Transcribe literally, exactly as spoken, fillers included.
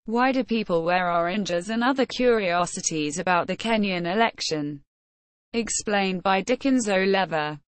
Why do people wear oranges, and other curiosities about the Kenyan election. Explained by Dickens O'Lever.